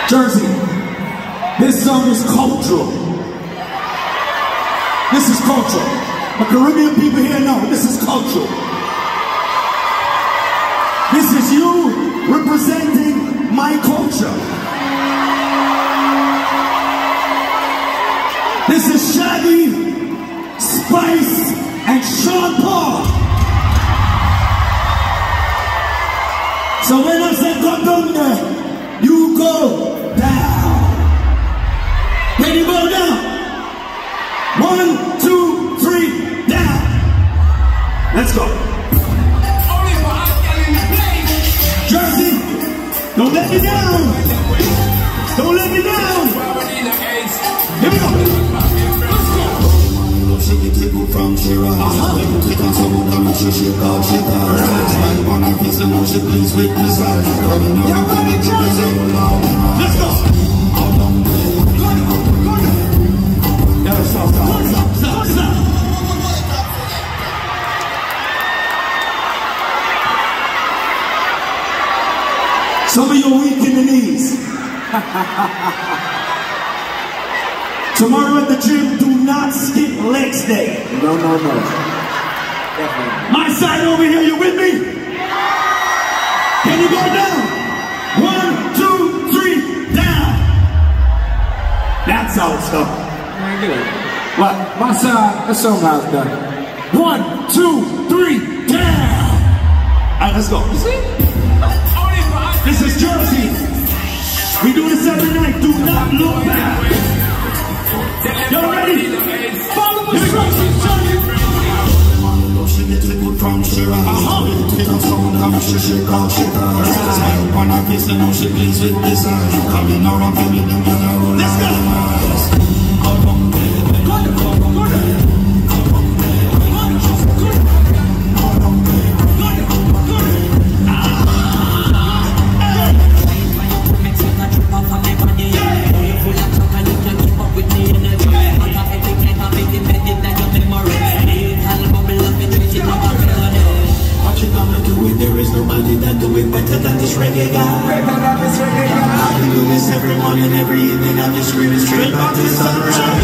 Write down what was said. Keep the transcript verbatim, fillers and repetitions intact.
Jersey, this song is cultural. This is cultural. The Caribbean people here know this is cultural. This is you representing my culture. This is Shaggy, Spice, and Sean Paul. So when I say go down there, you go down. Can you go down? One, two, three, down. Let's go. Jersey, don't let me down. Don't let me down. Here we go. She get tickled from Shira. Uh-huh. Click on someone, I'm sure she'll call she does. Smile on her face and she please with the side. Coming around for me to the zone. Let's go. How long day? Yeah, stop, stop, stop, stop, stop. Some of you are weak in the knees. Tomorrow at the gym, do not skip legs day. No, no, no. Definitely. My side over here, you with me? Can you go down? One, two, three, down. That's how it's done. What? My side, that's so nice done. One, two, three, down. All right, let's go. You see? This is Jersey. We do this every night. Do not look back. Y'all ready? Follow instructions, Jersey. She get tickled from Shira. Uh-huh. Click on someone, I'm sure she'll call she does. Smile on her face and she please with this eye. Coming around for me, them gonna roll. Let's go. Reggae guy. I can do this every morning, every evening. I'm just screaming straight back to the sunrise.